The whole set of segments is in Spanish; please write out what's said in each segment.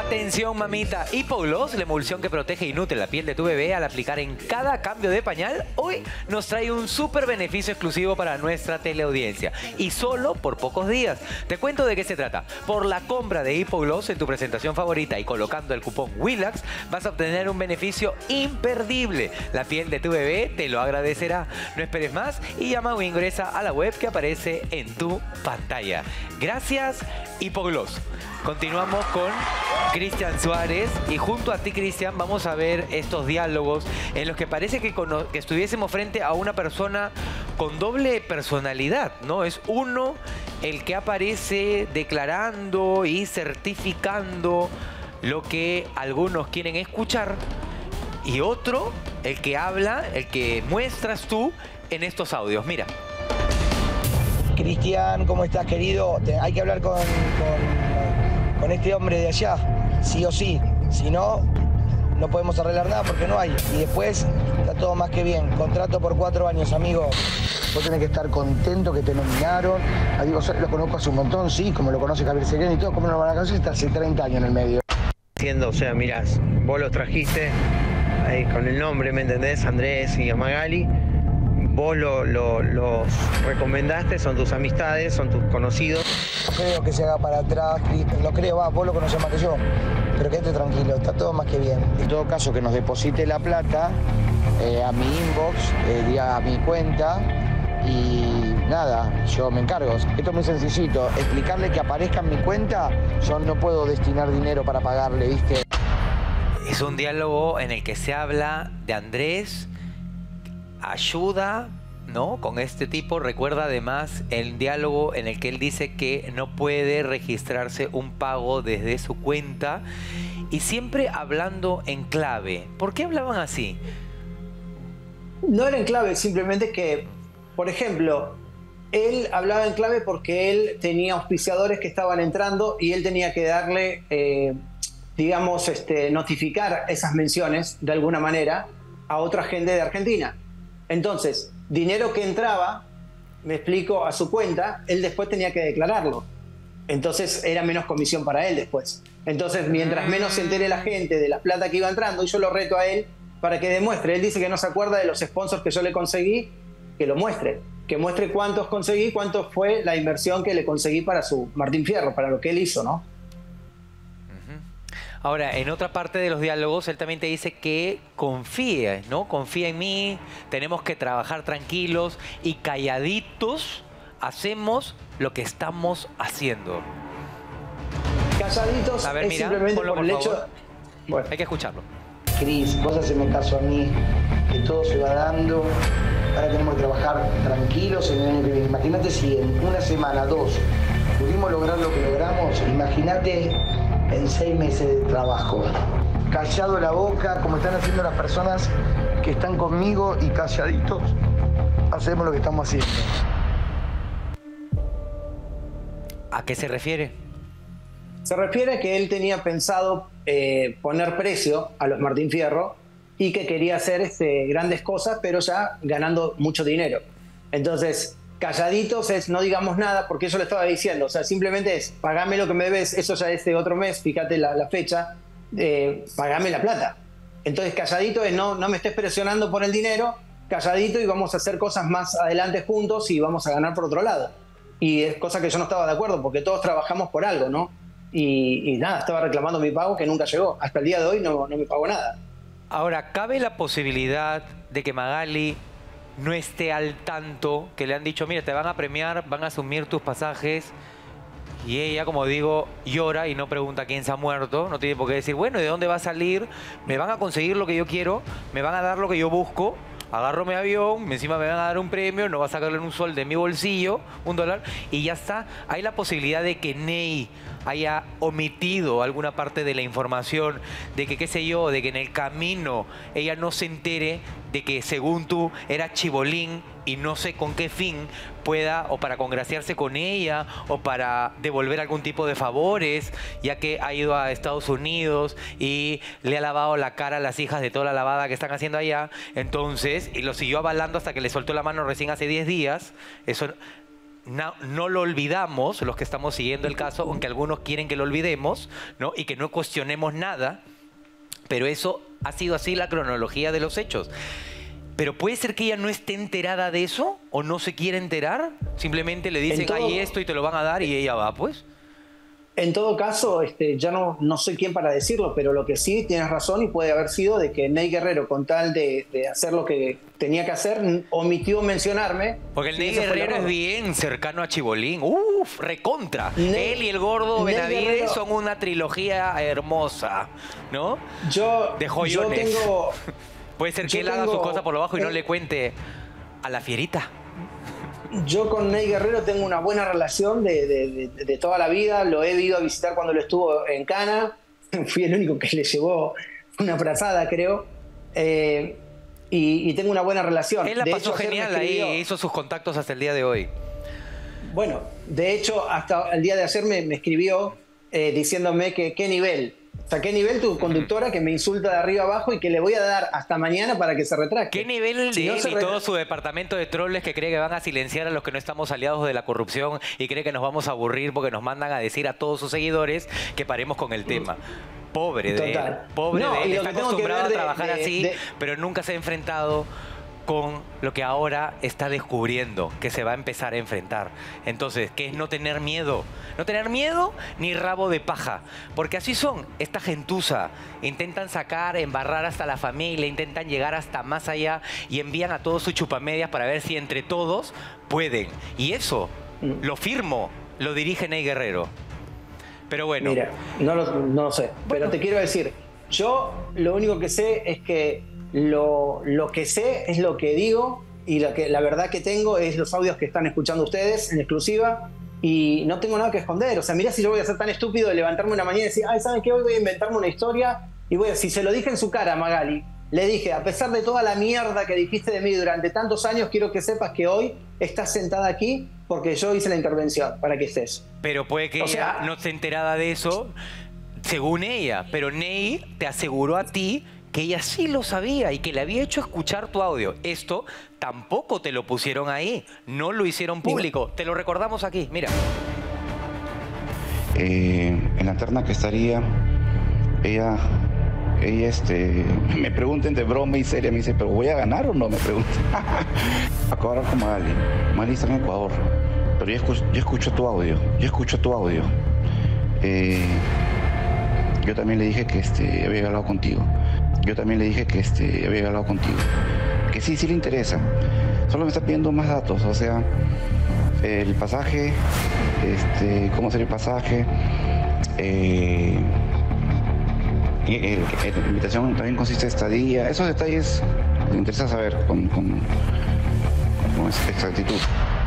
Atención, mamita. Hipogloss, la emulsión que protege y nutre la piel de tu bebé al aplicar en cada cambio de pañal, hoy nos trae un súper beneficio exclusivo para nuestra teleaudiencia. Y solo por pocos días. Te cuento de qué se trata. Por la compra de Hipogloss en tu presentación favorita y colocando el cupón WILAX, vas a obtener un beneficio imperdible. La piel de tu bebé te lo agradecerá. No esperes más y llama o ingresa a la web que aparece en tu pantalla. Gracias, Hipogloss. Continuamos con Cristian Suárez y junto a ti, Cristian, vamos a ver estos diálogos en los que parece que estuviésemos frente a una persona con doble personalidad, ¿no? Es uno el que aparece declarando y certificando lo que algunos quieren escuchar y otro el que habla, el que muestras tú en estos audios. Mira. Cristian, ¿cómo estás, querido? Hay que hablar con este hombre de allá, sí o sí. Si no, no podemos arreglar nada porque no hay. Y después está todo más que bien. Contrato por 4 años, amigo. Vos tenés que estar contento que te nominaron. Digo, lo conozco hace un montón, sí, como lo conoce Javier Seriani y todo. ¿Cómo no lo van a conocer? Está hace 30 años en el medio. O sea, mirás, vos los trajiste ahí con el nombre, ¿me entendés? Andrés y Magali. Vos los recomendaste, son tus amistades, son tus conocidos. No creo que se haga para atrás, Cristian, no creo, vos lo conocés más que yo. Pero quédate tranquilo, está todo más que bien. En todo caso, que nos deposite la plata a mi inbox, a mi cuenta, y nada, yo me encargo. Esto es muy sencillito, explicarle que aparezca en mi cuenta, yo no puedo destinar dinero para pagarle, ¿viste? Es un diálogo en el que se habla de Andrés, ayuda, ¿no? Con este tipo. Recuerda además el diálogo en el que él dice que no puede registrarse un pago desde su cuenta y siempre hablando en clave. ¿Por qué hablaban así? No era en clave, simplemente que, por ejemplo, él hablaba en clave porque él tenía auspiciadores que estaban entrando y él tenía que darle, digamos, notificar esas menciones de alguna manera a otra gente de Argentina. Entonces, dinero que entraba, me explico, a su cuenta, él después tenía que declararlo. Entonces era menos comisión para él después. Entonces, mientras menos se entere la gente de la plata que iba entrando, y yo lo reto a él para que demuestre. Él dice que no se acuerda de los sponsors que yo le conseguí, que lo muestre. Que muestre cuántos conseguí, cuánto fue la inversión que le conseguí para su Martín Fierro, para lo que él hizo, ¿no? Ahora, en otra parte de los diálogos, él también te dice que confíe, ¿no? Confía en mí, tenemos que trabajar tranquilos y calladitos hacemos lo que estamos haciendo. Calladitos, a ver, es mira, simplemente ponlo, por el hecho... Bueno, hay que escucharlo. Cris, vos haceme caso a mí, que todo se va dando. Ahora tenemos que trabajar tranquilos en el año que viene. Imagínate si en una semana, 2, pudimos lograr lo que logramos. Imagínate en 6 meses de trabajo. Callado la boca, como están haciendo las personas que están conmigo, y calladitos hacemos lo que estamos haciendo. ¿A qué se refiere? Se refiere a que él tenía pensado poner precio a los Martín Fierro y que quería hacer grandes cosas, pero ya ganando mucho dinero. Entonces, calladitos es no digamos nada, porque eso le estaba diciendo. O sea, simplemente es, pagame lo que me debes, eso ya es de otro mes, fíjate la fecha, pagame la plata. Entonces, calladito es no me estés presionando por el dinero, calladito y vamos a hacer cosas más adelante juntos y vamos a ganar por otro lado. Y es cosa que yo no estaba de acuerdo, porque todos trabajamos por algo, ¿no? Y nada, estaba reclamando mi pago que nunca llegó. Hasta el día de hoy no me pagó nada. Ahora, ¿cabe la posibilidad de que Magali no esté al tanto, que le han dicho, mira, te van a premiar, van a asumir tus pasajes, y ella, como digo, llora y no pregunta quién se ha muerto, no tiene por qué decir, bueno, ¿de dónde va a salir? Me van a conseguir lo que yo quiero, me van a dar lo que yo busco, agarro mi avión, encima me van a dar un premio, no va a sacarle un sol de mi bolsillo, $1, y ya está. Hay la posibilidad de que Ney haya omitido alguna parte de la información, de que, qué sé yo, de que en el camino ella no se entere de que, según tú, era chibolín y no sé con qué fin pueda, o para congraciarse con ella, o para devolver algún tipo de favores, ya que ha ido a Estados Unidos y le ha lavado la cara a las hijas de toda la lavada que están haciendo allá. Entonces, y lo siguió avalando hasta que le soltó la mano recién hace 10 días. Eso no lo olvidamos, los que estamos siguiendo el caso, aunque algunos quieren que lo olvidemos, ¿no? Y que no cuestionemos nada, pero eso ha sido así la cronología de los hechos. Pero puede ser que ella no esté enterada de eso o no se quiere enterar. Simplemente le dicen, hay esto y te lo van a dar y ella va, pues. En todo caso, ya no soy quien para decirlo, pero lo que sí tienes razón y puede haber sido de que Ney Guerrero, con tal de hacer lo que tenía que hacer, omitió mencionarme. Porque el Ney Guerrero es bien cercano a Chibolín. Uf, recontra. Él y el gordo Benavides son una trilogía hermosa, ¿no? De joyones. Puede ser que él haga sus cosas por lo bajo y no le cuente a la fierita. Yo con Ney Guerrero tengo una buena relación de toda la vida. Lo he ido a visitar cuando lo estuvo en Cana. Fui el único que le llevó una frazada, creo. Y tengo una buena relación. Él la pasó genial ahí, hizo sus contactos hasta el día de hoy. Bueno, de hecho, hasta el día de ayer me escribió diciéndome que qué nivel. O sea, ¿qué nivel tu conductora que me insulta de arriba abajo y que le voy a dar hasta mañana para que se retracte? ¿Qué nivel de él y todo su departamento de troles que cree que van a silenciar a los que no estamos aliados de la corrupción y cree que nos vamos a aburrir porque nos mandan a decir a todos sus seguidores que paremos con el tema? Pobre de él. Pobre de él. Está acostumbrado a trabajar así, pero nunca se ha enfrentado con lo que ahora está descubriendo, que se va a empezar a enfrentar. Entonces, ¿qué es no tener miedo? No tener miedo ni rabo de paja. Porque así son, esta gentuza. Intentan sacar, embarrar hasta la familia, intentan llegar hasta más allá y envían a todos sus chupamedias para ver si entre todos pueden. Y eso, lo firmo, lo dirige Ney Guerrero. Pero bueno. Mira, no lo sé. Pero te quiero decir, yo lo único que sé es que lo que sé es lo que digo y la verdad que tengo es los audios que están escuchando ustedes en exclusiva y no tengo nada que esconder. O sea, mirá si yo voy a ser tan estúpido de levantarme una mañana y decir, ay, ¿saben qué? Hoy voy a inventarme una historia y si se lo dije en su cara a Magali, le dije, a pesar de toda la mierda que dijiste de mí durante tantos años, quiero que sepas que hoy estás sentada aquí porque yo hice la intervención para que estés. Pero puede que ella no esté enterada de eso, según ella, pero Ney te aseguró a ti que ella sí lo sabía y que le había hecho escuchar tu audio. Esto tampoco te lo pusieron ahí, no lo hicieron público. Te lo recordamos aquí, mira. En la terna que estaría, ella me pregunta entre broma y seria, me dice, ¿pero voy a ganar o no? Me pregunta. Acabo de hablar con Magali. Magali está en Ecuador, pero yo escucho tu audio, yo también le dije que había hablado contigo. Que sí le interesa. Solo me está pidiendo más datos, o sea, el pasaje, cómo sería el pasaje, la invitación también consiste en estadía. Esos detalles me interesa saber con exactitud.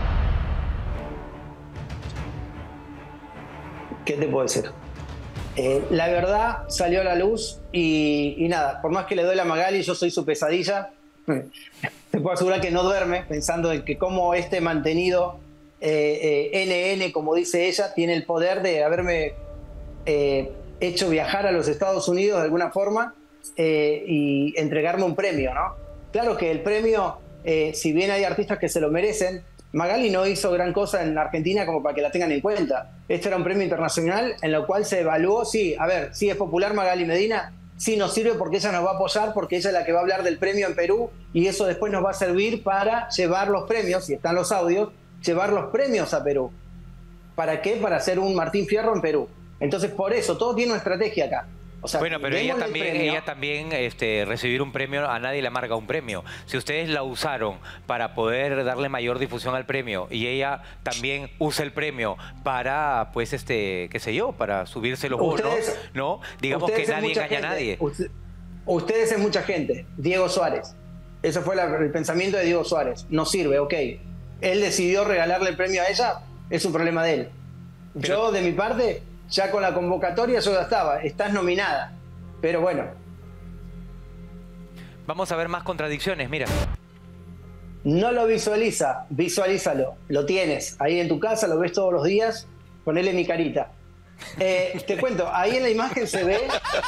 ¿Qué te puedo decir? La verdad salió a la luz y nada, por más que le duele a Magali, yo soy su pesadilla. Te puedo asegurar que no duerme pensando en que como mantenido NN, como dice ella, tiene el poder de haberme hecho viajar a los Estados Unidos de alguna forma y entregarme un premio, ¿no? Claro que el premio, si bien hay artistas que se lo merecen, Magali no hizo gran cosa en Argentina como para que la tengan en cuenta. Este era un premio internacional en el cual se evaluó, sí, a ver, sí es popular Magali Medina, sí nos sirve porque ella nos va a apoyar, porque ella es la que va a hablar del premio en Perú y eso después nos va a servir para llevar los premios, si están los audios, llevar los premios a Perú. ¿Para qué? Para hacer un Martín Fierro en Perú. Entonces, por eso, todo tiene una estrategia acá. O sea, bueno, pero ella también recibir un premio, a nadie le amarga un premio. Si ustedes la usaron para poder darle mayor difusión al premio y ella también usa el premio para, pues, qué sé yo, para subirse los bonos, ¿no? Digamos que nadie engaña a nadie. Ustedes es mucha gente. Diego Suárez. Ese fue el pensamiento de Diego Suárez. No sirve, ok. Él decidió regalarle el premio a ella, es un problema de él. Yo, de mi parte, ya con la convocatoria yo ya estás nominada. Pero bueno. Vamos a ver más contradicciones, mira. No lo visualízalo. Lo tienes ahí en tu casa, lo ves todos los días, ponele mi carita. Te cuento, ahí en la imagen se ve,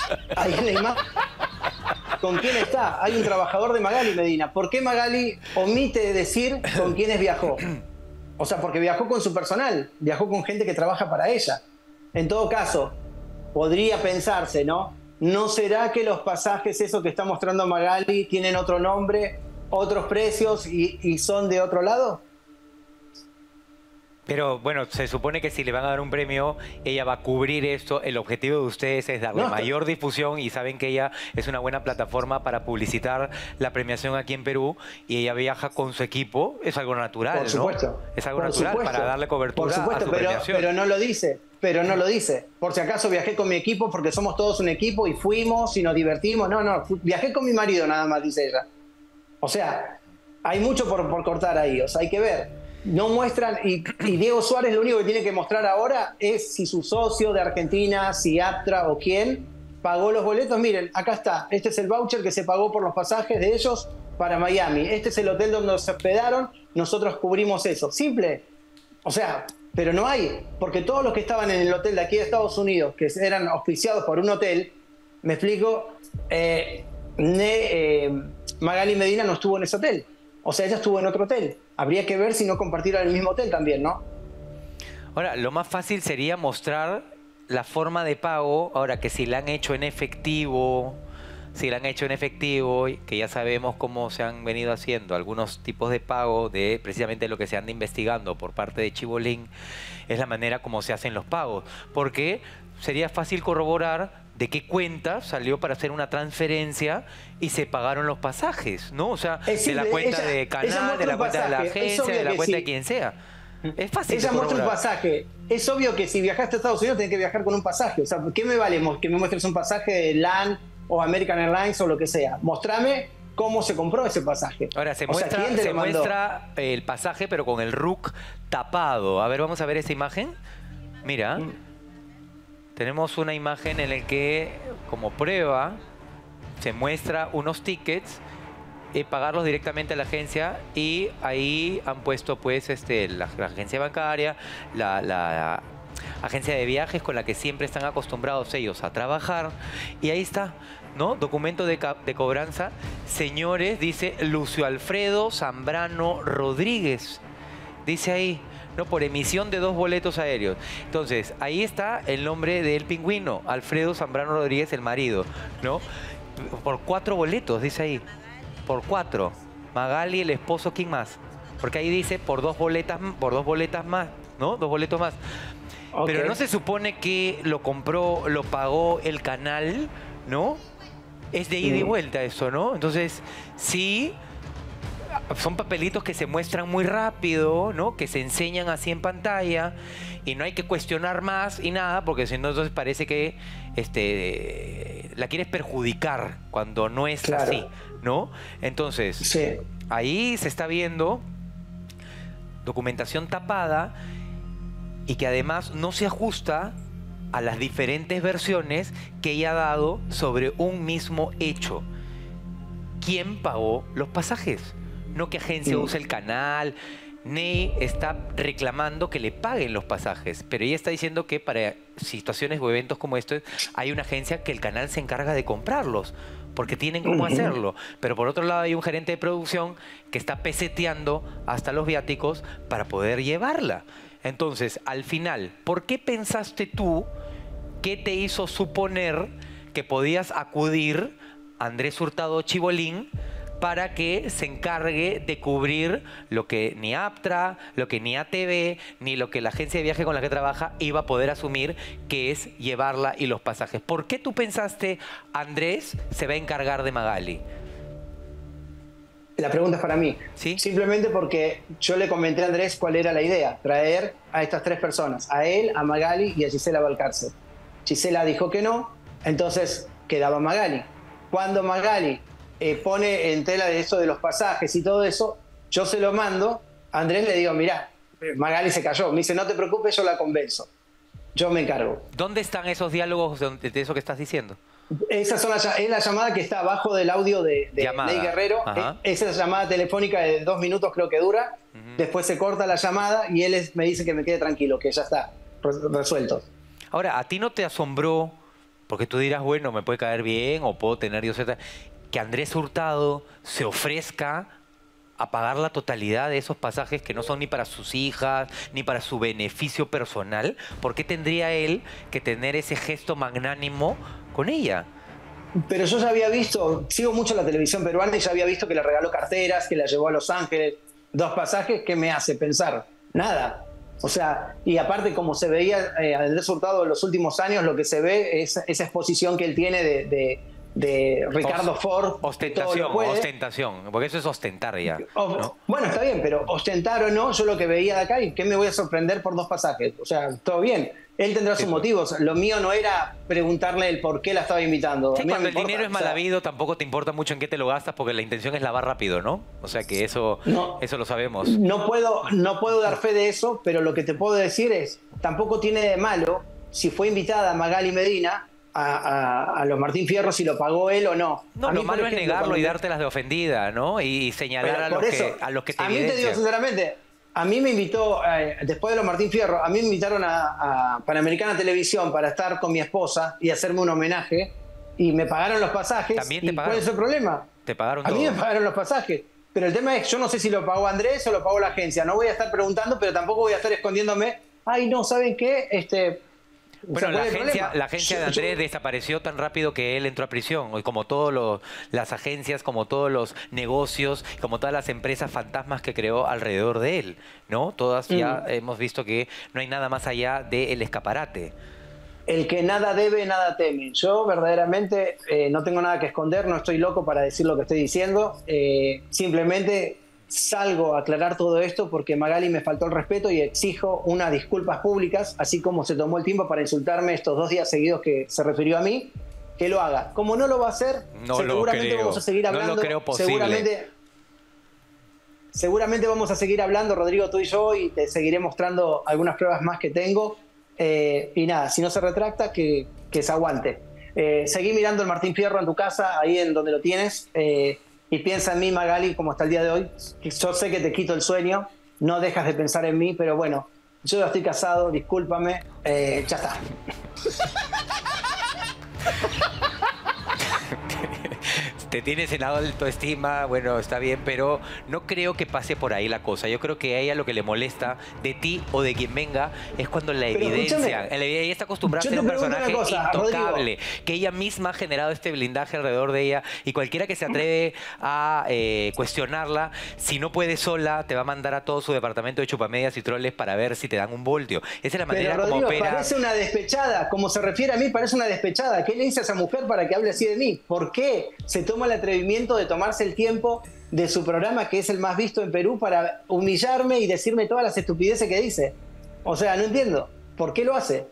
¿con quién está? Hay un trabajador de Magali Medina. ¿Por qué Magali omite decir con quiénes viajó? O sea, porque viajó con su personal, viajó con gente que trabaja para ella. En todo caso, podría pensarse, ¿no? ¿No será que los pasajes, eso que está mostrando Magali, tienen otro nombre, otros precios y son de otro lado? Pero bueno, se supone que si le van a dar un premio, ella va a cubrir esto. El objetivo de ustedes es darle mayor difusión y saben que ella es una buena plataforma para publicitar la premiación aquí en Perú y ella viaja con su equipo. Es algo natural, Por supuesto. ¿no? Es algo natural para darle cobertura Por supuesto, a su premiación. pero no lo dice. Pero no lo dice. Por si acaso viajé con mi equipo porque somos todos un equipo y fuimos y nos divertimos. No, viajé con mi marido nada más, dice ella. O sea, hay mucho por cortar ahí. O sea, hay que ver. No muestran, y Diego Suárez lo único que tiene que mostrar ahora es si su socio de Argentina, si Aptra o quién, pagó los boletos. Miren, acá está, este es el voucher que se pagó por los pasajes de ellos para Miami. Este es el hotel donde se hospedaron, nosotros cubrimos eso. Simple. O sea, pero no hay, porque todos los que estaban en el hotel de aquí de Estados Unidos, que eran auspiciados por un hotel, me explico, Magali Medina no estuvo en ese hotel. O sea, ella estuvo en otro hotel. Habría que ver si no compartieron el mismo hotel también, ¿no? Ahora, lo más fácil sería mostrar la forma de pago. Ahora, que si la han hecho en efectivo, que ya sabemos cómo se han venido haciendo algunos tipos de pago de precisamente lo que se anda investigando por parte de Chibolín, es la manera como se hacen los pagos. Porque sería fácil corroborar de qué cuenta salió para hacer una transferencia y se pagaron los pasajes, ¿no? O sea, de la cuenta de Canal, de la cuenta de la agencia, de la cuenta de quien sea. Es fácil. Ella muestra un pasaje. Es obvio que si viajaste a Estados Unidos tenés que viajar con un pasaje. O sea, ¿qué me vale que me muestres un pasaje de LAN o American Airlines o lo que sea? Mostrame cómo se compró ese pasaje. Ahora, se muestra el pasaje, pero con el RUC tapado. A ver, vamos a ver esa imagen. Mira. Tenemos una imagen en la que, como prueba, se muestra unos tickets y pagarlos directamente a la agencia, y ahí han puesto pues la agencia bancaria, la agencia de viajes con la que siempre están acostumbrados ellos a trabajar, y ahí está, ¿no? Documento de cobranza. Señores, dice Lucio Alfredo Zambrano Rodríguez. Dice ahí, ¿no? Por emisión de 2 boletos aéreos. Entonces, ahí está el nombre del pingüino, Alfredo Zambrano Rodríguez, el marido, ¿no? Por 4 boletos, dice ahí. Por 4. Magali, el esposo, ¿quién más? Porque ahí dice por 2 boletas más, ¿no? 2 boletos más. Okay. Pero no se supone que lo compró, lo pagó el canal, ¿no? Es de ida y vuelta eso, ¿no? Entonces, sí, son papelitos que se muestran muy rápido, ¿no? Que se enseñan así en pantalla y no hay que cuestionar más y nada, porque si no, entonces parece que la quieres perjudicar cuando no es así, ¿no? Entonces, sí, ahí se está viendo documentación tapada y que además no se ajusta a las diferentes versiones que ella ha dado sobre un mismo hecho. ¿Quién pagó los pasajes? No que agencia use el canal. Ney está reclamando que le paguen los pasajes, pero ella está diciendo que para situaciones o eventos como estos hay una agencia que el canal se encarga de comprarlos, porque tienen cómo hacerlo. Pero por otro lado hay un gerente de producción que está peseteando hasta los viáticos para poder llevarla. Entonces, al final, ¿por qué pensaste tú, qué te hizo suponer que podías acudir a Andrés Hurtado Chibolín para que se encargue de cubrir lo que ni Aptra, lo que ni ATV, ni lo que la agencia de viaje con la que trabaja iba a poder asumir, que es llevarla y los pasajes? ¿Por qué tú pensaste Andrés se va a encargar de Magali? La pregunta es para mí. ¿Sí? Simplemente porque yo le comenté a Andrés cuál era la idea: traer a estas 3 personas, a él, a Magali y a Gisela Valcárcel. Gisela dijo que no, entonces quedaba Magali. Cuando Magali pone en tela de eso de los pasajes y todo eso, yo se lo mando, a Andrés le digo, mirá, Magali se cayó. Me dice, no te preocupes, yo la convenzo. Yo me encargo. ¿Dónde están esos diálogos de eso que estás diciendo? Esa es la llamada que está abajo del audio de Ney Guerrero. Esa es la llamada telefónica de 2 minutos creo que dura. Después se corta la llamada y él me dice que me quede tranquilo, que ya está resuelto. Ahora, ¿a ti no te asombró? Porque tú dirás, bueno, me puede caer bien o puedo tener yo que Andrés Hurtado se ofrezca a pagar la totalidad de esos pasajes que no son ni para sus hijas, ni para su beneficio personal? ¿Por qué tendría él que tener ese gesto magnánimo con ella? Pero yo ya había visto, sigo mucho la televisión peruana y ya había visto que le regaló carteras, que la llevó a Los Ángeles, 2 pasajes. ¿Qué me hace pensar? Nada. O sea, y aparte como se veía a Andrés Hurtado en los últimos años, lo que se ve es esa exposición que él tiene de Ricardo Ford. Ostentación, porque eso es ostentar ya, ¿no? Bueno, está bien, pero ostentar o no, yo lo que veía de acá, ¿y qué me voy a sorprender por 2 pasajes? O sea, todo bien. Él tendrá sus motivos. Lo mío no era preguntarle el por qué la estaba invitando. Sí, cuando el dinero es mal habido, tampoco te importa mucho en qué te lo gastas, porque la intención es lavar rápido, ¿no? O sea que eso lo sabemos. No puedo dar fe de eso, pero lo que te puedo decir es, tampoco tiene de malo si fue invitada Magali Medina a los Martín Fierro, si lo pagó él o no. No, lo malo es negarlo y dártelas de ofendida, ¿no? Y señalar a los que te a mí te digo sinceramente, a mí me invitó, después de los Martín Fierro, a mí me invitaron a Panamericana Televisión para estar con mi esposa y hacerme un homenaje, y me pagaron los pasajes. ¿También te pagaron? ¿Cuál es el problema? Te pagaron todo. A mí me pagaron los pasajes. Pero el tema es, yo no sé si lo pagó Andrés o lo pagó la agencia. No voy a estar preguntando, pero tampoco voy a estar escondiéndome. Ay, no, ¿saben qué? Bueno, la agencia de Andrés desapareció tan rápido que él entró a prisión. Y como todas las agencias, como todos los negocios, como todas las empresas fantasmas que creó alrededor de él, ¿no? Todas ya hemos visto que no hay nada más allá del escaparate. El que nada debe, nada teme. Yo verdaderamente no tengo nada que esconder, no estoy loco para decir lo que estoy diciendo. Simplemente salgo a aclarar todo esto porque Magali me faltó el respeto y exijo unas disculpas públicas, así como se tomó el tiempo para insultarme estos 2 días seguidos que se refirió a mí, que lo haga. Como no lo va a hacer, seguramente vamos a seguir hablando. No lo creo posible. Seguramente vamos a seguir hablando, Rodrigo, tú y yo, y te seguiré mostrando algunas pruebas más que tengo. Y nada, si no se retracta, que se aguante. Seguí mirando el Martín Fierro en tu casa, ahí en donde lo tienes, y piensa en mí, Magali, como hasta el día de hoy. Yo sé que te quito el sueño, no dejas de pensar en mí, pero bueno, yo ya estoy casado, discúlpame, ya está. Te tienes en autoestima, bueno, está bien, pero no creo que pase por ahí la cosa. Yo creo que a ella lo que le molesta de ti o de quien venga es cuando la evidencian. Ella está acostumbrada a ser un personaje intocable, Rodrigo, que ella misma ha generado este blindaje alrededor de ella, y cualquiera que se atreve a cuestionarla, si no puede sola, te va a mandar a todo su departamento de chupamedias y troles para ver si te dan un voltio. Esa es la manera Rodrigo, como opera. Parece una despechada, como se refiere a mí, parece una despechada. ¿Qué le dice a esa mujer para que hable así de mí? ¿Por qué se toma el atrevimiento de tomarse el tiempo de su programa, que es el más visto en Perú, para humillarme y decirme todas las estupideces que dice? O sea, no entiendo. ¿Por qué lo hace?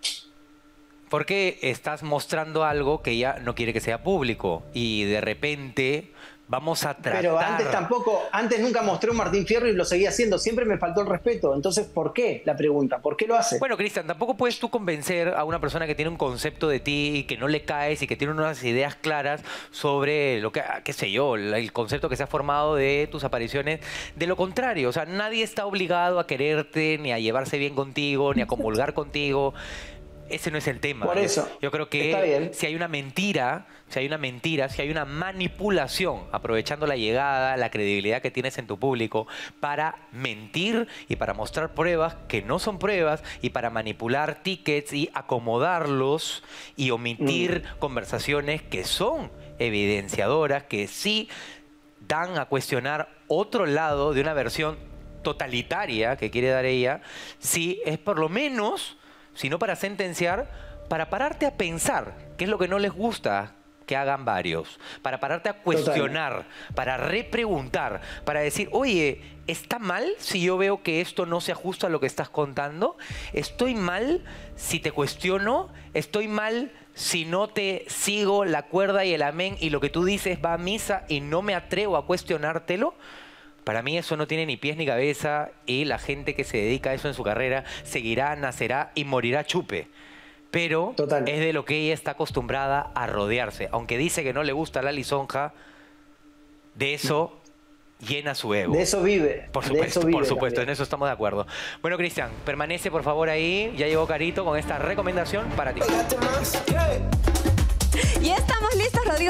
Porque estás mostrando algo que ella no quiere que sea público, y de repente vamos a tratar... Pero antes nunca mostré un Martín Fierro y lo seguía haciendo. Siempre me faltó el respeto. Entonces, ¿por qué? La pregunta, ¿por qué lo hace? Bueno, Cristian, tampoco puedes tú convencer a una persona que tiene un concepto de ti y que no le caes y que tiene unas ideas claras sobre lo que, qué sé yo, el concepto que se ha formado de tus apariciones. De lo contrario, o sea, nadie está obligado a quererte, ni a llevarse bien contigo, ni a comulgar contigo. Ese no es el tema. Por eso. Yo creo que si hay una mentira, si hay una manipulación, aprovechando la llegada, la credibilidad que tienes en tu público, para mentir y para mostrar pruebas que no son pruebas, y para manipular tickets y acomodarlos y omitir conversaciones que son evidenciadoras, que sí dan a cuestionar otro lado de una versión totalitaria que quiere dar ella, sí es por lo menos... sino para sentenciar, para pararte a pensar qué es lo que no les gusta que hagan varios, para pararte a cuestionar, para repreguntar, para decir, oye, ¿está mal si yo veo que esto no se ajusta a lo que estás contando? ¿Estoy mal si te cuestiono? ¿Estoy mal si no te sigo la cuerda y el amén y lo que tú dices va a misa y no me atrevo a cuestionártelo? Para mí eso no tiene ni pies ni cabeza, y la gente que se dedica a eso en su carrera seguirá, nacerá y morirá chupe. Pero es de lo que ella está acostumbrada a rodearse. Aunque dice que no le gusta la lisonja, de eso llena su ego. De eso vive. Por supuesto, en eso estamos de acuerdo. Bueno, Cristian, permanece por favor ahí. Ya llegó Carito con esta recomendación para ti. Y estamos listos, Rodrigo,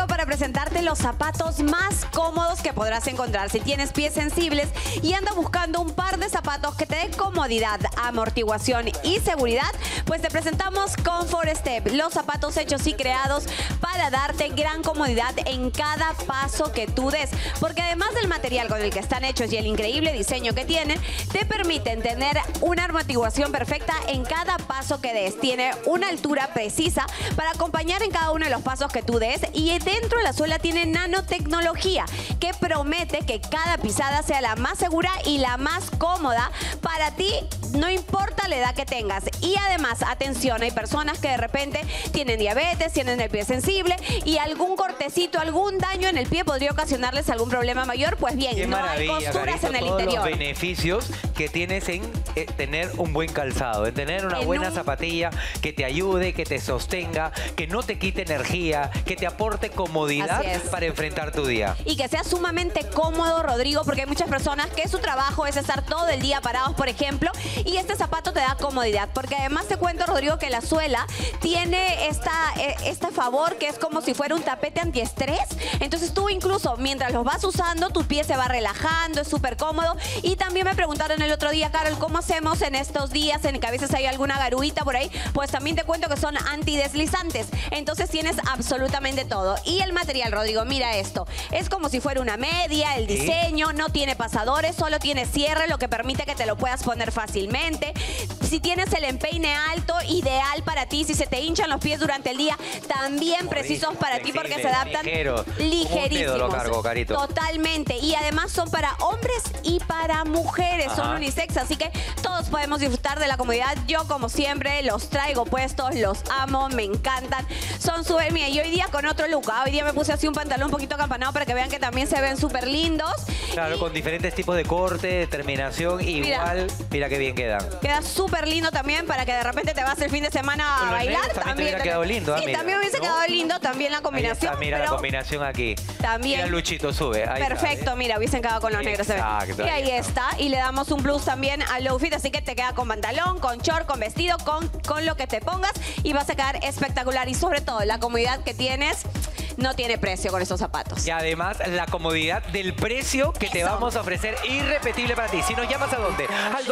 momento para presentarte los zapatos más cómodos que podrás encontrar. Si tienes pies sensibles y andas buscando un par de zapatos que te den comodidad, amortiguación y seguridad, pues te presentamos Comfort Step, los zapatos hechos y creados para darte gran comodidad en cada paso que tú des. Porque además del material con el que están hechos y el increíble diseño que tienen, te permiten tener una amortiguación perfecta en cada paso que des. Tiene una altura precisa para acompañar en cada uno de los pasos que tú des, y dentro de la suela tiene nanotecnología que promete que cada pisada sea la más segura y la más cómoda para ti, no importa la edad que tengas. Y además, atención, hay personas que de repente tienen diabetes, tienen el pie sensible y algún cortecito, algún daño en el pie podría ocasionarles algún problema mayor. Pues bien, Qué no hay costuras Carito, en el todos interior. los beneficios que tienes en tener un buen calzado, en tener una buena zapatilla que te ayude, que te sostenga, que no te quite energía, que te aporte comodidad para enfrentar tu día. Y que sea sumamente cómodo, Rodrigo, porque hay muchas personas que su trabajo es estar todo el día parados, por ejemplo, y este zapato te da comodidad. Porque además te cuento, Rodrigo, que la suela tiene este favor que es como si fuera un tapete antiestrés. Entonces tú incluso mientras los vas usando, tu pie se va relajando, es súper cómodo. Y también me preguntaron el otro día, Carol, ¿cómo hacemos en estos días en que a veces hay alguna garuita por ahí? Pues también te cuento que son antideslizantes. Entonces tienes absolutamente todo. Y el material, Rodrigo, mira esto. Es como si fuera una media, el diseño, no tiene pasadores, solo tiene cierre, lo que permite que te lo puedas poner fácilmente. Si tienes el empeine alto, ideal para ti. Si se te hinchan los pies durante el día, también precisos para ti porque se adaptan ligerísimos. Lo cargo, Carito. Totalmente. Y además son para hombres y para mujeres. Son unisex, así que todos podemos disfrutar de la comodidad. Yo, como siempre, los traigo puestos, los amo, me encantan. Son súper, mira, y hoy día con otro look. Hoy día me puse así un pantalón un poquito acampanado para que vean que también se ven súper lindos. Claro, con diferentes tipos de corte, de terminación, igual, mira qué bien quedan. Queda súper lindo también para que de repente te vas el fin de semana a bailar. También hubiera quedado lindo. Sí, también hubiese quedado lindo también la combinación. Ahí está, mira la combinación aquí. También. Mira, Luchito, sube. Ahí perfecto, está, mira, hubiesen quedado con los negros. Exacto, y ahí está. Y le damos un plus también al outfit, así que te queda con pantalón, con short, con vestido, con lo que te pongas y vas a quedar espectacular. Y sobre todo, la comodidad que tienes no tiene precio con esos zapatos. Y además, la comodidad del precio que te vamos a ofrecer irrepetible para ti. Si nos llamas, ¿a dónde? Al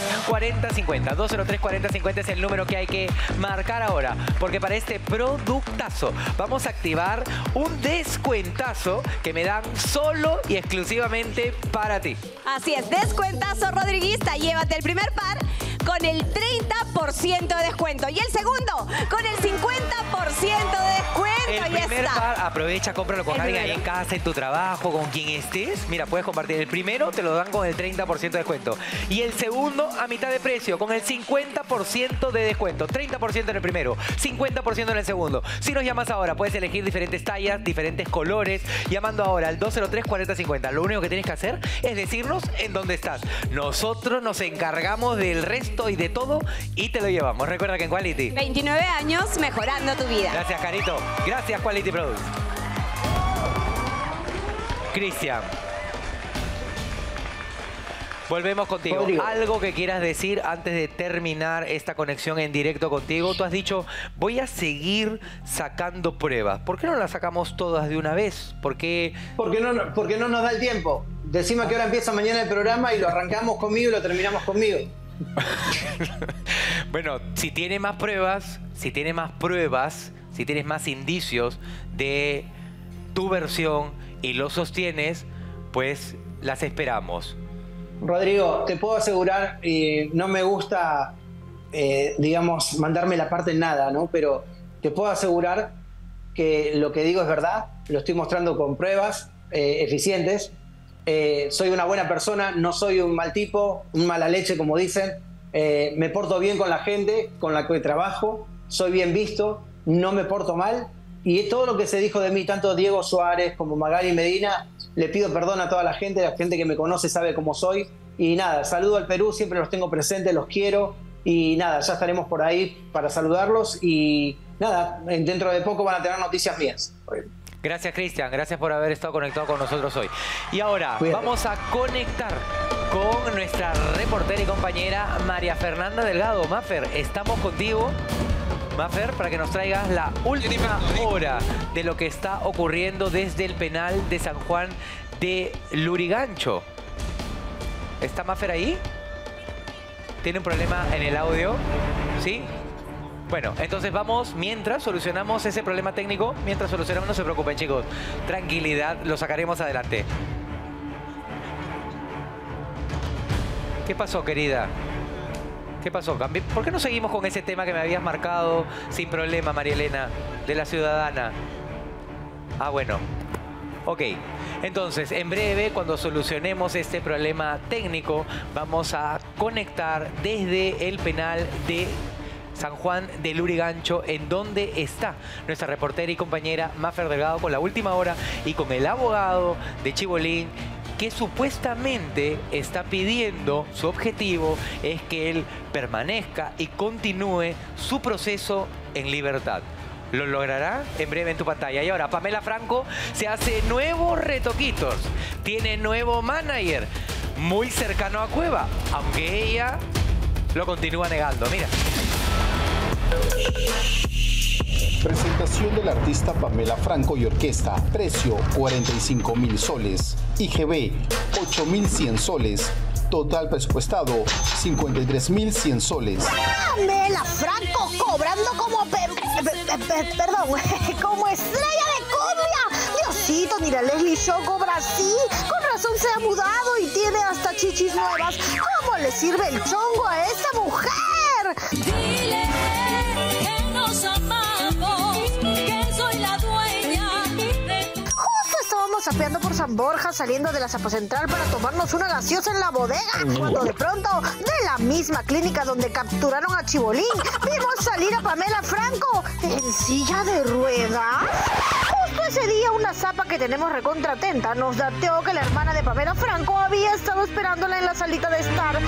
203-4050. 203-4050 es el número que hay que marcar ahora. Porque para este productazo vamos a activar un descuentazo que me dan solo y exclusivamente para ti. Así es, descuentazo rodriguista. Llévate el primer par con el 30% de descuento. Y el segundo con el 50% de descuento. El primer par, aprovecha, cómpralo con alguien ahí en casa, en tu trabajo, con quien estés. Mira, puedes compartir. El primero te lo dan con el 30% de descuento. Y el segundo a mitad de precio, con el 50% de descuento. 30% en el primero, 50% en el segundo. Si nos llamas ahora, puedes elegir diferentes tallas, diferentes colores. Llamando ahora al 203-4050. Lo único que tienes que hacer es decirnos en dónde estás. Nosotros nos encargamos del resto y de todo y te lo llevamos. Recuerda que en Quality. 29 años mejorando tu vida. Gracias, Carito. Gracias, Quality Products. Cristian. Volvemos contigo. Rodrigo. ¿Algo que quieras decir antes de terminar esta conexión en directo contigo? Tú has dicho, voy a seguir sacando pruebas. ¿Por qué no las sacamos todas de una vez? Porque no nos da el tiempo. Decime a qué hora empieza mañana el programa y lo arrancamos conmigo y lo terminamos conmigo. Bueno, si tiene más pruebas, si tienes más indicios de tu versión y lo sostienes, pues las esperamos. Rodrigo, te puedo asegurar, no me gusta, digamos, mandarme la parte en nada, ¿no? Pero te puedo asegurar que lo que digo es verdad, lo estoy mostrando con pruebas eficientes. Soy una buena persona, no soy un mal tipo, un mala leche, como dicen. Me porto bien con la gente con la que trabajo, soy bien visto, no me porto mal. Y todo lo que se dijo de mí, tanto Diego Suárez como Magali Medina, le pido perdón a toda la gente que me conoce sabe cómo soy. Y nada, saludo al Perú, siempre los tengo presentes, los quiero. Y nada, ya estaremos por ahí para saludarlos. Y nada, dentro de poco van a tener noticias mías. Gracias, Cristian. Gracias por haber estado conectado con nosotros hoy. Y ahora vamos a conectar con nuestra reportera y compañera María Fernanda Delgado. Mafer, estamos contigo Mafer, para que nos traigas la última hora de lo que está ocurriendo desde el penal de San Juan de Lurigancho. ¿Está Mafer ahí? ¿Tiene un problema en el audio? ¿Sí? Bueno, entonces vamos, mientras solucionamos ese problema técnico, mientras solucionamos, no se preocupen, chicos. Tranquilidad, lo sacaremos adelante. ¿Qué pasó, querida? ¿Qué pasó? ¿Por qué no seguimos con ese tema que me habías marcado sin problema, María Elena, de la ciudadana? Ah, bueno. Ok. Entonces, en breve, cuando solucionemos este problema técnico, vamos a conectar desde el penal de San Juan de Lurigancho, en donde está nuestra reportera y compañera Mafer Delgado con la última hora y con el abogado de Chibolín, que supuestamente está pidiendo, su objetivo es que él permanezca y continúe su proceso en libertad. ¿Lo logrará? En breve en tu pantalla. Y ahora Pamela Franco se hace nuevos retoquitos. Tiene nuevo manager muy cercano a Cueva, aunque ella lo continúa negando. Mira. Presentación del artista Pamela Franco y orquesta. Precio 45.000 soles. IGB 8.100 soles. Total presupuestado 53.100 soles. Pamela Franco cobrando como como estrella de cumbia. Diosito, mira, Leslie Shaw cobra así. Con razón se ha mudado y tiene hasta chichis nuevas. ¿Cómo le sirve el chongo a esta mujer? Dile que nos amamos, que soy la dueña. Justo estábamos sapeando por San Borja, saliendo de la Zapocentral para tomarnos una gaseosa en la bodega, cuando de pronto, de la misma clínica donde capturaron a Chibolín, vimos salir a Pamela Franco en silla de ruedas. Justo ese día, una zapa que tenemos recontratenta nos dateó que la hermana de Pamela Franco había estado esperándola en la salita de estar.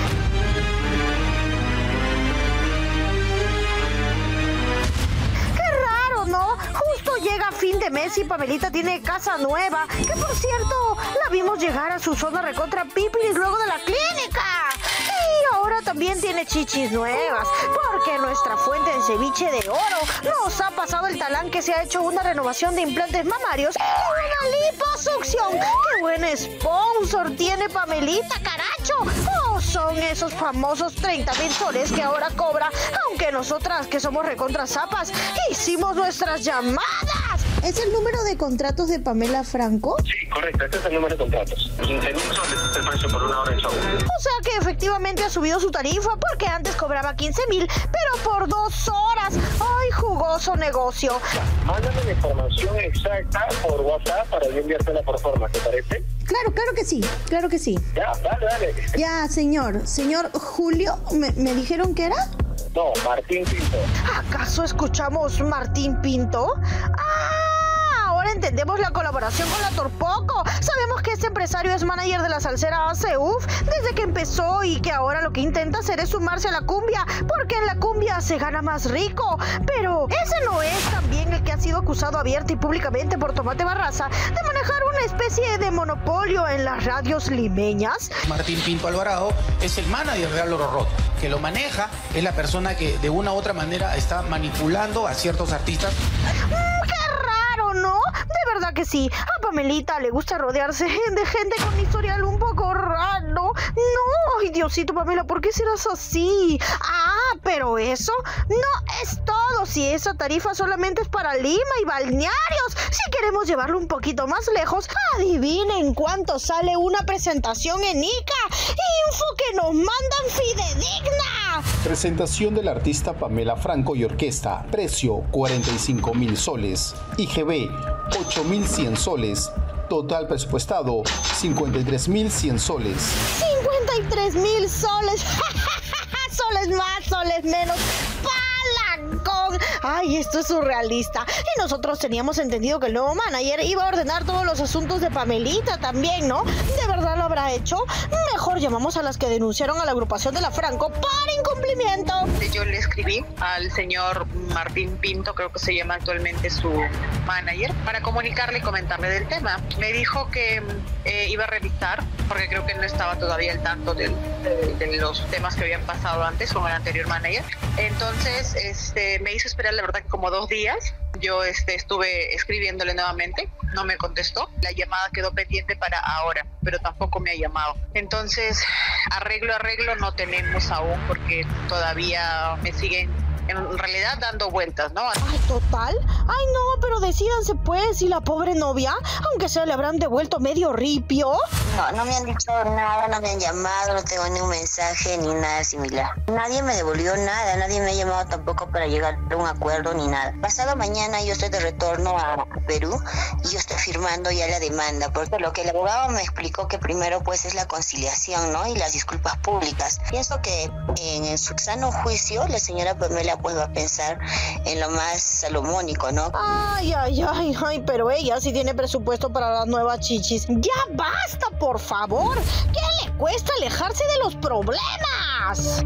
¿No? Justo llega fin de mes y Pamelita tiene casa nueva, que por cierto, la vimos llegar a su zona recontra pipiris luego de la clínica. Y ahora también tiene chichis nuevas, porque nuestra fuente en ceviche de oro nos ha pasado el talán que se ha hecho una renovación de implantes mamarios y una liposucción. ¡Qué buen sponsor tiene Pamelita, caracho! ¡Oh, son esos famosos 30.000 soles que ahora cobra, aunque nosotras, que somos recontra zapas, hicimos nuestras llamadas! ¿Es el número de contratos de Pamela Franco? Sí, correcto, este es el número de contratos. 15.000 soles es el precio por una hora de show. O sea que efectivamente ha subido su tarifa, porque antes cobraba 15.000, pero por 2 horas. ¡Ay, jugoso negocio! Mándame la información exacta por WhatsApp para yo enviártela por forma, ¿te parece? Claro que sí, claro que sí. Ya, dale. Ya, señor Julio, ¿me dijeron que era? No, Martín Pinto. ¿Acaso escuchamos Martín Pinto? Ahora entendemos la colaboración con la Torpoco. Sabemos que este empresario es manager de la salsera ACUF desde que empezó y que ahora lo que intenta hacer es sumarse a la cumbia, porque en la cumbia se gana más rico. Pero ese no es también el que ha sido acusado abierta y públicamente por Tomate Barraza de manejar una especie de monopolio en las radios limeñas. Martín Pinto Alvarado es el manager de Real Oro Roto, que lo maneja, es la persona que de una u otra manera está manipulando a ciertos artistas. ¿No? De verdad que sí. A Pamelita le gusta rodearse de gente con historial un poco raro. No, ay Diosito, Pamela, ¿por qué serás así? Pero eso no es todo. Si esa tarifa solamente es para Lima y balnearios, si queremos llevarlo un poquito más lejos, adivinen cuánto sale una presentación en Ica. Info que nos mandan fidedigna. Presentación del artista Pamela Franco y orquesta. Precio 45.000 soles. IGB 8.100 soles. Total presupuestado 53.100 soles. 53.000 soles. Soles más, soles menos. ¡Palancón! Ay, esto es surrealista. Y nosotros teníamos entendido que el nuevo manager iba a ordenar todos los asuntos de Pamelita también, ¿no? ¿De verdad lo habrá hecho? Mejor llamamos a las que denunciaron a la agrupación de la Franco por incumplimiento. Yo le escribí al señor Martín Pinto, creo que se llama actualmente su manager, para comunicarle y comentarle del tema. Me dijo que iba a revisar, porque creo que no estaba todavía al tanto del aparte de los temas que habían pasado antes con el anterior manager. Entonces me hizo esperar, la verdad, que como 2 días. Yo estuve escribiéndole nuevamente, no me contestó. La llamada quedó pendiente para ahora, pero tampoco me ha llamado. Entonces, arreglo no tenemos aún, porque todavía me siguen en realidad dando vueltas, ¿no? Ay, total. Ay, no, pero decídanse pues, y la pobre novia, aunque sea le habrán devuelto medio ripio. No me han dicho nada, no me han llamado, no tengo ni un mensaje ni nada similar. Nadie me devolvió nada, nadie me ha llamado tampoco para llegar a un acuerdo ni nada. Pasado mañana yo estoy de retorno a Perú y yo estoy firmando ya la demanda, porque lo que el abogado me explicó que primero pues es la conciliación, ¿no? Y las disculpas públicas. Pienso que en su sano juicio la señora Pamela pues va a pensar en lo más salomónico, ¿no? Ay, pero ella sí tiene presupuesto para las nuevas chichis. ¡Ya basta, por favor! ¿Qué le cuesta alejarse de los problemas?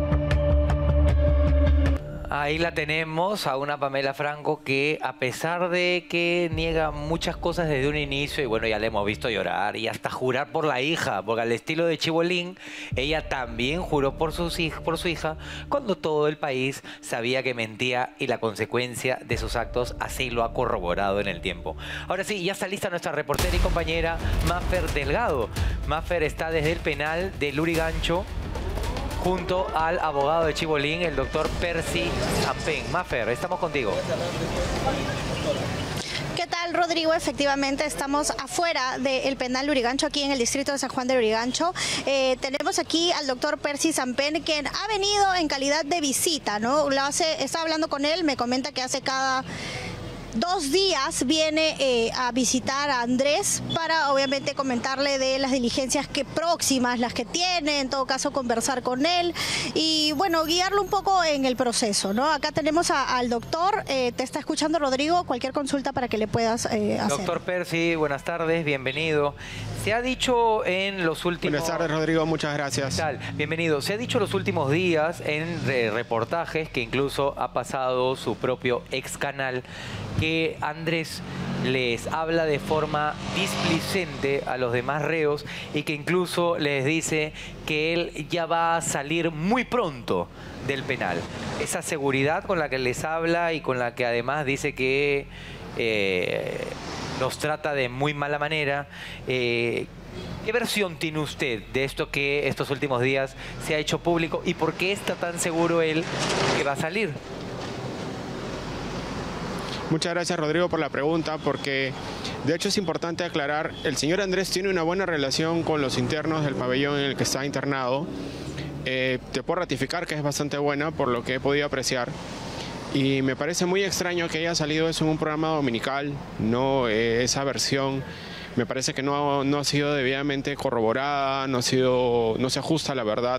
Ahí la tenemos, a una Pamela Franco que, a pesar de que niega muchas cosas desde un inicio, y bueno, ya le hemos visto llorar y hasta jurar por la hija, porque al estilo de Chibolín, ella también juró por su hija, cuando todo el país sabía que mentía, y la consecuencia de sus actos así lo ha corroborado en el tiempo. Ahora sí, ya está lista nuestra reportera y compañera Maffer Delgado. Maffer está desde el penal de Lurigancho, junto al abogado de Chibolín, el doctor Percy Sampen. Maffer, estamos contigo. ¿Qué tal, Rodrigo? Efectivamente, estamos afuera del penal Lurigancho, aquí en el distrito de San Juan de Lurigancho. Tenemos aquí al doctor Percy Sampen, quien ha venido en calidad de visita, ¿no? Está hablando con él, me comenta que hace cada 2 días viene a visitar a Andrés para obviamente comentarle de las diligencias próximas, las que tiene, en todo caso conversar con él y bueno, guiarlo un poco en el proceso, ¿no? Acá tenemos al doctor, te está escuchando Rodrigo, cualquier consulta para que le puedas hacer. Doctor Percy, buenas tardes, bienvenido. Se ha dicho en los últimos... Buenas tardes, Rodrigo, muchas gracias. ¿Qué tal? Bienvenido. Se ha dicho los últimos días en reportajes, que incluso ha pasado su propio ex canal, que Andrés les habla de forma displicente a los demás reos y que incluso les dice que él ya va a salir muy pronto del penal. Esa seguridad con la que les habla y con la que además dice que los trata de muy mala manera. ¿Qué versión tiene usted de esto que estos últimos días se ha hecho público y por qué está tan seguro él que va a salir? Muchas gracias, Rodrigo, por la pregunta, porque de hecho es importante aclarar, el señor Andrés tiene una buena relación con los internos del pabellón en el que está internado. Te puedo ratificar que es bastante buena por lo que he podido apreciar. Y me parece muy extraño que haya salido eso en un programa dominical, no esa versión. Me parece que no ha sido debidamente corroborada, no se ajusta a la verdad.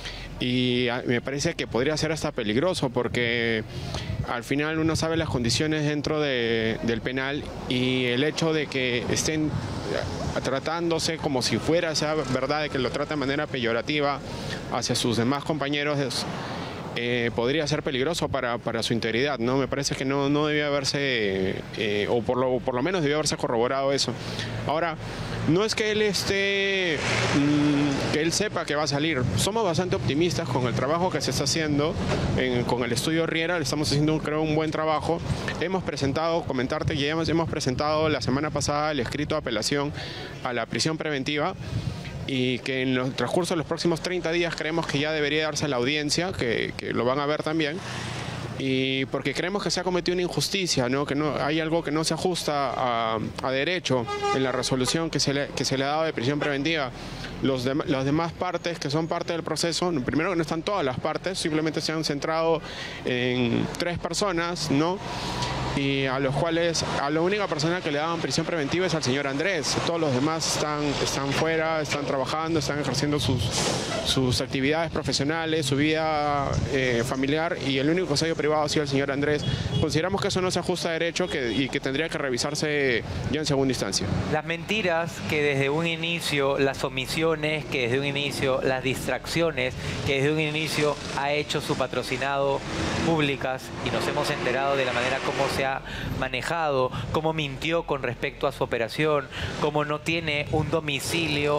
Y me parece que podría ser hasta peligroso porque al final uno sabe las condiciones dentro del penal y el hecho de que estén tratándose como si fuera esa verdad, de que lo trata de manera peyorativa hacia sus demás compañeros, podría ser peligroso para su integridad, ¿no? Me parece que no debía haberse, o por lo menos debió haberse corroborado eso. Ahora, no es que él que él sepa que va a salir. Somos bastante optimistas con el trabajo que se está haciendo con el estudio Riera. Le estamos haciendo, creo, un buen trabajo. Hemos presentado, comentarte que hemos presentado la semana pasada el escrito de apelación a la prisión preventiva, y que en el transcurso de los próximos 30 días creemos que ya debería darse la audiencia, que lo van a ver también, y porque creemos que se ha cometido una injusticia, ¿no? Que hay algo que no se ajusta a derecho en la resolución que se le ha dado de prisión preventiva. Las demás partes que son parte del proceso, primero que no están todas las partes, simplemente se han centrado en 3 personas, ¿no? Y a los cuales, a la única persona que le daban prisión preventiva es al señor Andrés. Todos los demás están fuera, están trabajando, están ejerciendo sus actividades profesionales, su vida familiar, y el único que se ha ido privado ha sido el señor Andrés. Consideramos que eso no se ajusta a derecho y que tendría que revisarse ya en segunda instancia. Las mentiras que desde un inicio, las omisiones que desde un inicio, las distracciones que desde un inicio ha hecho su patrocinado públicas, y nos hemos enterado de la manera como se ha manejado, cómo mintió con respecto a su operación, cómo no tiene un domicilio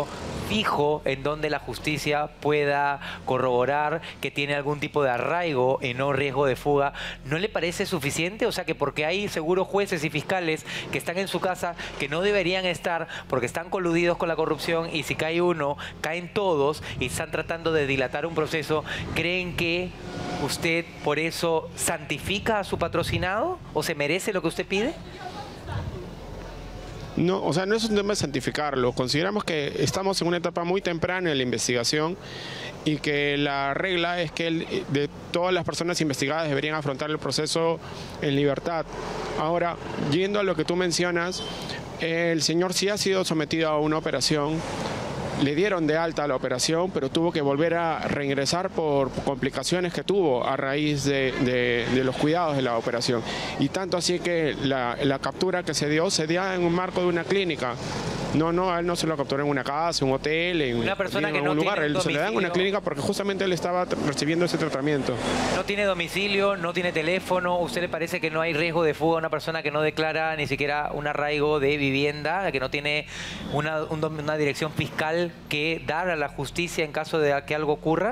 fijo en donde la justicia pueda corroborar que tiene algún tipo de arraigo y no riesgo de fuga, ¿no le parece suficiente? O sea, que porque hay seguro jueces y fiscales que están en su casa, que no deberían estar porque están coludidos con la corrupción, y si cae uno, caen todos y están tratando de dilatar un proceso, ¿creen que usted por eso santifica a su patrocinado o se merece lo que usted pide? No, o sea, no es un tema de santificarlo. Consideramos que estamos en una etapa muy temprana en la investigación y que la regla es que de todas las personas investigadas deberían afrontar el proceso en libertad. Ahora, yendo a lo que tú mencionas, el señor sí ha sido sometido a una operación. Le dieron de alta la operación, pero tuvo que volver a reingresar por complicaciones que tuvo a raíz de los cuidados de la operación. Y tanto así que la captura que se dio en un marco de una clínica. No, a él no se lo capturó en una casa, un hotel, en una persona que un no lugar. tiene Él se le da en una clínica porque justamente él estaba recibiendo ese tratamiento. No tiene domicilio, no tiene teléfono. ¿Usted le parece que no hay riesgo de fuga a una persona que no declara ni siquiera un arraigo de vivienda, que no tiene una dirección fiscal que dar a la justicia en caso de que algo ocurra?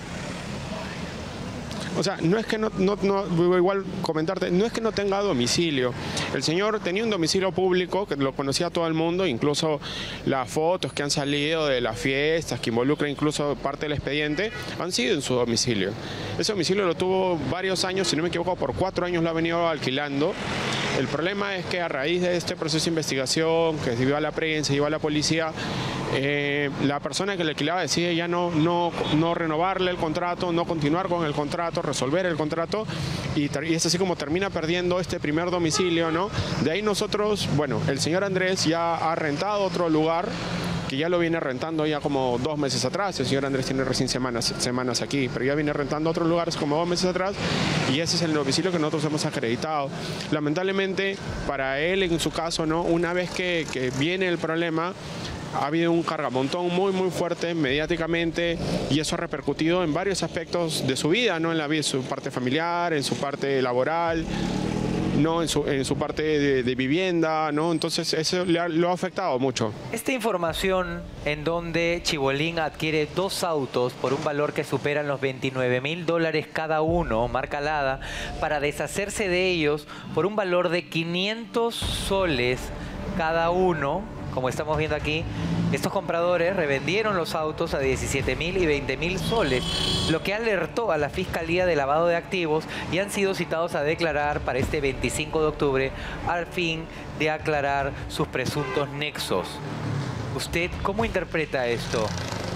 O sea, no es que igual comentarte, no es que no tenga domicilio. El señor tenía un domicilio público que lo conocía todo el mundo, incluso las fotos que han salido de las fiestas, que involucran incluso parte del expediente, han sido en su domicilio. Ese domicilio lo tuvo varios años, si no me equivoco, por 4 años lo ha venido alquilando. El problema es que a raíz de este proceso de investigación, que se dio a la prensa, se dio a la policía, la persona que le alquilaba decide ya no renovarle el contrato, no continuar con el contrato, resolver el contrato, y es así como termina perdiendo este primer domicilio, ¿no? De ahí nosotros, bueno, el señor Andrés ya ha rentado otro lugar, que ya lo viene rentando ya como 2 meses atrás. El señor Andrés tiene recién semanas aquí, pero ya viene rentando otros lugares como 2 meses atrás, y ese es el domicilio que nosotros hemos acreditado. Lamentablemente, para él, en su caso, ¿no? Una vez que viene el problema, ha habido un cargamontón muy fuerte mediáticamente, y eso ha repercutido en varios aspectos de su vida, ¿no? En la vida, en su parte familiar, en su parte laboral, ¿no? En su parte de vivienda, ¿no? Entonces eso lo ha afectado mucho. Esta información en donde Chibolín adquiere 2 autos por un valor que superan los $29.000 cada uno, marca Lada, para deshacerse de ellos por un valor de 500 soles cada uno, como estamos viendo aquí, estos compradores revendieron los autos a 17.000 y 20.000 soles, lo que alertó a la Fiscalía de Lavado de Activos, y han sido citados a declarar para este 25 de octubre al fin de aclarar sus presuntos nexos. ¿Usted cómo interpreta esto?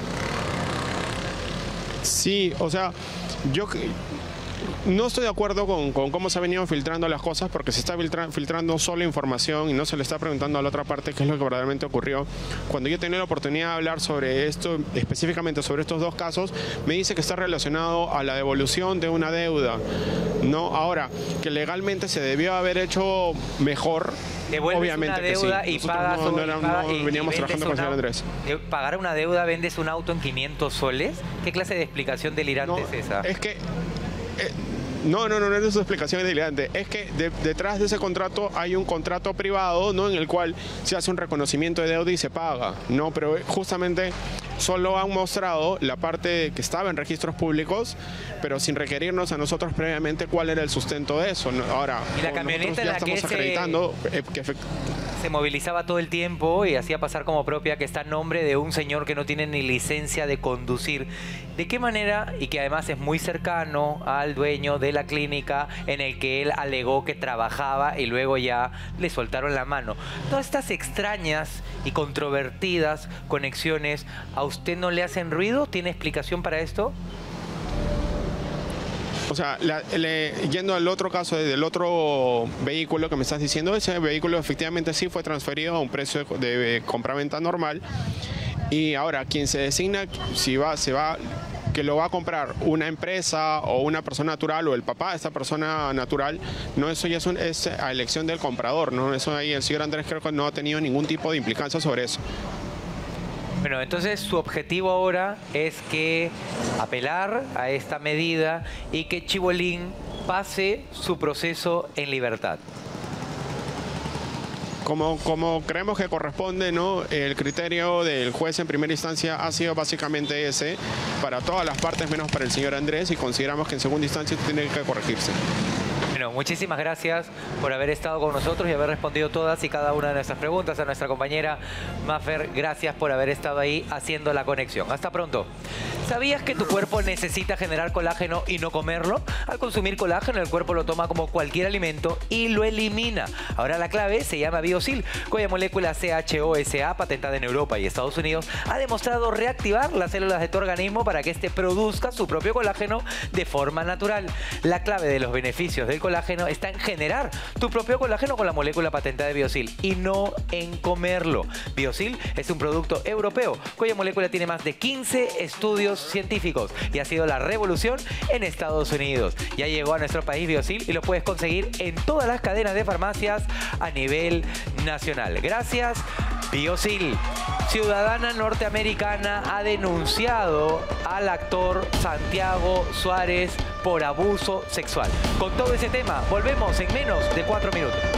Sí, o sea, yo no estoy de acuerdo con cómo se han venido filtrando las cosas, porque se está filtrando solo información y no se le está preguntando a la otra parte qué es lo que verdaderamente ocurrió. Cuando yo tenía la oportunidad de hablar sobre esto, específicamente sobre estos 2 casos, me dice que está relacionado a la devolución de una deuda, ¿no? Ahora, que legalmente se debió haber hecho mejor. Obviamente una deuda que sí. y pagas no veníamos trabajando con el señor Andrés. ¿Pagar una deuda, vendes un auto en 500 soles? ¿Qué clase de explicación delirante es esa? Es que no es su explicación delirante. Es que detrás de ese contrato hay un contrato privado, ¿no? En el cual se hace un reconocimiento de deuda y se paga, ¿no? Pero justamente solo han mostrado la parte que estaba en registros públicos, pero sin requerirnos a nosotros previamente cuál era el sustento de eso, ¿no? Ahora, y la camioneta en la que acreditando se movilizaba todo el tiempo y hacía pasar como propia, que está en nombre de un señor que no tiene ni licencia de conducir. ¿De qué manera? Y que además es muy cercano al dueño de la clínica en el que él alegó que trabajaba y luego ya le soltaron la mano. Todas estas extrañas y controvertidas conexiones, ¿a usted no le hacen ruido? ¿Tiene explicación para esto? O sea, yendo al otro caso del otro vehículo que me estás diciendo, ese vehículo efectivamente sí fue transferido a un precio de compraventa normal, y ahora quien se designa que lo va a comprar una empresa o una persona natural o el papá de esta persona natural, no, eso ya es a elección del comprador, ¿no? Eso ahí el señor Andrés creo que no ha tenido ningún tipo de implicancia sobre eso. Bueno, entonces su objetivo ahora es que apelar a esta medida y que Chibolín pase su proceso en libertad. como creemos que corresponde, ¿no? El criterio del juez en primera instancia ha sido básicamente ese para todas las partes menos para el señor Andrés, y consideramos que en segunda instancia tiene que corregirse. Bueno, muchísimas gracias por haber estado con nosotros y haber respondido todas y cada una de nuestras preguntas. A nuestra compañera Mafer, gracias por haber estado ahí haciendo la conexión. Hasta pronto. ¿Sabías que tu cuerpo necesita generar colágeno y no comerlo? Al consumir colágeno, el cuerpo lo toma como cualquier alimento y lo elimina. Ahora la clave se llama Biosil, cuya molécula CHOSA, patentada en Europa y Estados Unidos, ha demostrado reactivar las células de tu organismo para que éste produzca su propio colágeno de forma natural. La clave de los beneficios del colágeno está en generar tu propio colágeno con la molécula patentada de Biosil y no en comerlo. Biosil es un producto europeo cuya molécula tiene más de 15 estudios científicos y ha sido la revolución en Estados Unidos. Ya llegó a nuestro país Biosil y lo puedes conseguir en todas las cadenas de farmacias a nivel nacional. Gracias, Biosil. Ciudadana norteamericana ha denunciado al actor Santiago Suárez por abuso sexual. Con todo ese tema, volvemos en menos de 4 minutos.